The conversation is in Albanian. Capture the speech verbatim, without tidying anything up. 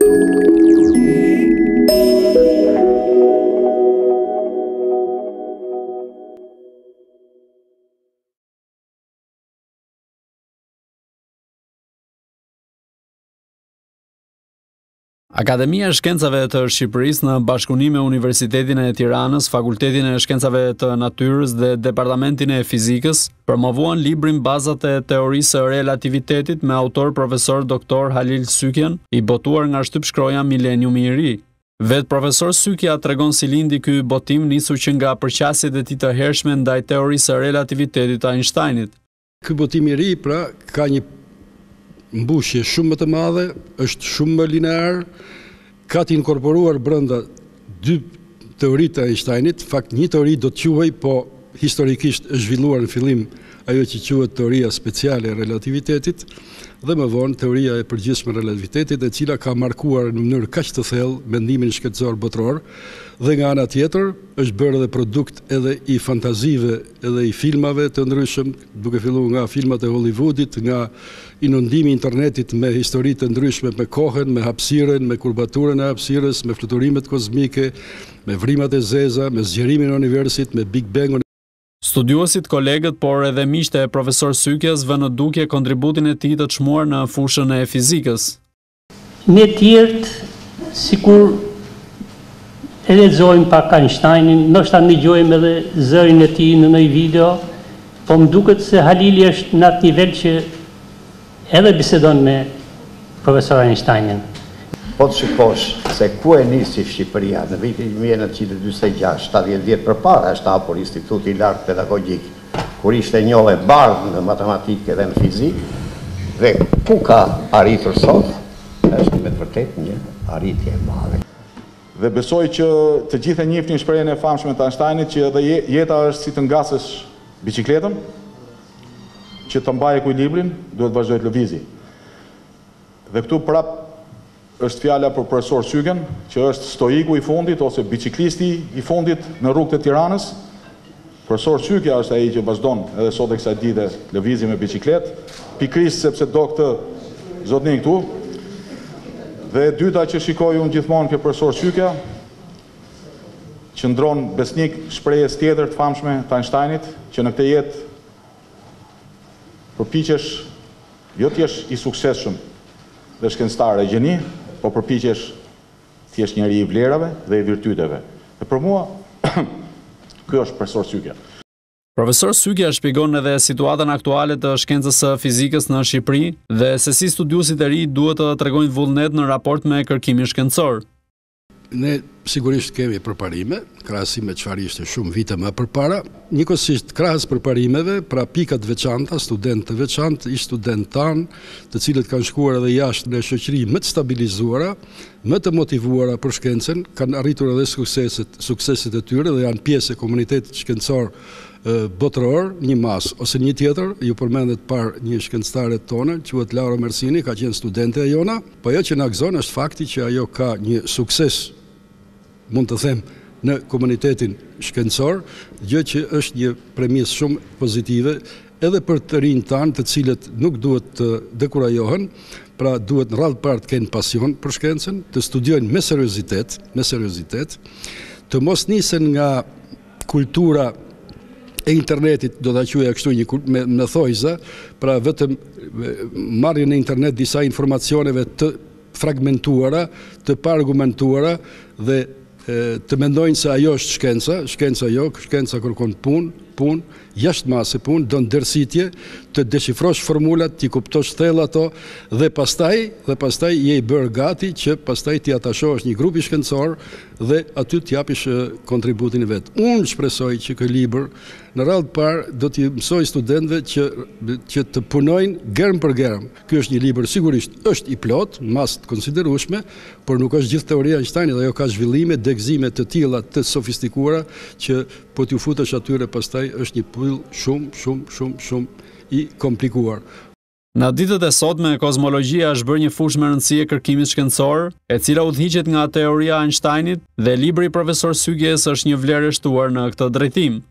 Akademia e Shkencave të Shqipërisë në bashkëpunim me Universitetin e Tiranës, Fakultetin e Shkencave të Natyrës dhe Departamentin e Fizikës promovuan librin Bazat e teorisë së relativitetit me autor profesor doktor Halil Sykjan, i botuar nga shtypshkroja Mileniumi i Ri. Vet profesor Sykja tregon si lindi ky botim nisur që nga përqasjet e tij të hershme ndaj teorisë së relativitetit të Einsteinit. Ky botim i ri pra ka një mbushje shumë më të madhe, është shumë më linear, ka të inkorporuar brenda dy teoritë të Einsteinit, fakt një teori do të quhej, po historikisht është zhvilluar në fillim ajo që quhet teoria speciale e relativitetit, dhe më vonë teoria e përgjithshme e relativitetit, e cila ka markuar në mënyrë kaq të thellë mendimin shkencor botror, dhe nga ana tjetër është bërë edhe produkt edhe i fantazive, edhe i filmave të ndryshëm, duke filluar nga filmat e Hollywoodit, nga inundimi i internetit me histori të ndryshme, me kohën, me hapësirën, me kurbaturën e hapësirës, me fluturimet kozmike, me vrimat e zeza, me zgjerimin e universit, me Big Bang. Studiuesit, kolegët, por edhe miqtë e profesor Sykjas vënë në dukje kontributin e tij të çmuar në fushën e fizikës. Ne tjerët, sikur e lexojmë pak Einsteinin, ndoshta ndëgjojmë edhe zërin e tij në një video, po më duket se Halili është në atë nivel që edhe bisedon me profesor Einsteinin. Po të shikosh se ku e nisi Shqipëria në vitin mille nëntëqind e dymbëdhjetë e gjashtë, shtatëdhjetë vjet përpara, është hapur Instituti i Lartë Pedagogjik, kur ishte njohë e bardhë në matematikë dhe në fizikë, dhe ku ka arritur sot, është me të vërtetë një arritje e madhe. Dhe besoj që të gjithë e njihnin shprehjen e famshme të Einsteinit që edhe jeta është si të ngasësh biçikletën, që të mbajë ekuilibrin, duhet vazhdoj të lëvizi. Dhe këtu prap është fjala për profesor Sykjan, që është stoiku i fundit ose biciklisti i fundit në rrugët e Tiranës. Profesor Sykja është ai që vazhdon edhe sot e kësaj dite lëvizje me bicikletë, pikërisht sepse do këtë zotnin këtu. Dhe e dyta që shikoj unë gjithmonë ke profesor Sykja, qëndron besnik shprehjes tjetër të famshme të Einsteinit, që në këtë jetë përpiqesh jo të jesh i suksesshëm dhe shkencëtar e gjeni, po përpiqesh të jesh njeri i vlerave dhe i virtyteve. Dhe për mua, ky është profesor Sykja. Profesor Sykja shpjegon edhe situatën aktuale të shkencës së fizikës në Shqipëri dhe se si studiuesit e ri duhet të tregojnë vullnet në raport me kërkimin shkencor. Ne sigurisht kemi përparime, krahasim me çfarë ishte shumë vite më përpara, njëkohësisht krahas përparimeve, pra pikat veçanta, studentë të veçantë, ish studentë tanë, të cilët kanë shkuar edhe jashtë në shoqëri më të stabilizuara, më të motivuara për shkencën, kanë arritur edhe sukseset, sukseset e tyre dhe janë pjesë e komunitetit shkencor botror, një mas ose një tjetër, ju përmendet par një shkencëtare tonë, quhet Laura Mersini, ka qenë studente e jona, po ajo që na gëzon është fakti që ajo ka një sukses, mund të them, në komunitetin shkencor, gjë që është një premisë shumë pozitive edhe për të rinj tanë, të cilët nuk duhet të dekurajohen, pra duhet në radhë parë të kenë pasion për shkencën, të studiojnë me seriozitet, me seriozitet, të mos nisen nga kultura e internetit, do ta quajë kështu një me, me thojza, pra vetëm marrjen në internet disa informacioneve të fragmentuara, të pa argumentuara dhe të mendojnë se ajo është shkenca, shkenca jo, shkenca kërkon punë, punë, jashtë mase punë, do ndërsitje, të deshifrosh formulat, t'i kuptosh thellë ato, dhe pastaj, dhe pastaj je i bërë gati që pastaj t'i atashosh një grup i shkencor dhe aty t'japish kontributin e vet. Unë shpresoj që ky libër në radhë parë do t'i mësoj studentëve që që të punojnë germ për germ. Ky është një libër sigurisht është i plot, masë të konsiderueshme, por nuk është gjithë teoria e Einsteinit, ajo ka zhvillime, degëzime të tilla të sofistikuara që po t'ju futesh atyre pastaj është një pyll shumë, shumë, shumë, shumë i komplikuar. Në ditët e sotme, kozmologjia është bërë një fushë me rëndësi e kërkimit shkencor, e cila udhëhiqet nga teoria e Einsteinit dhe libri i profesor Sykjes është një vlerë e shtuar në këtë drejtim.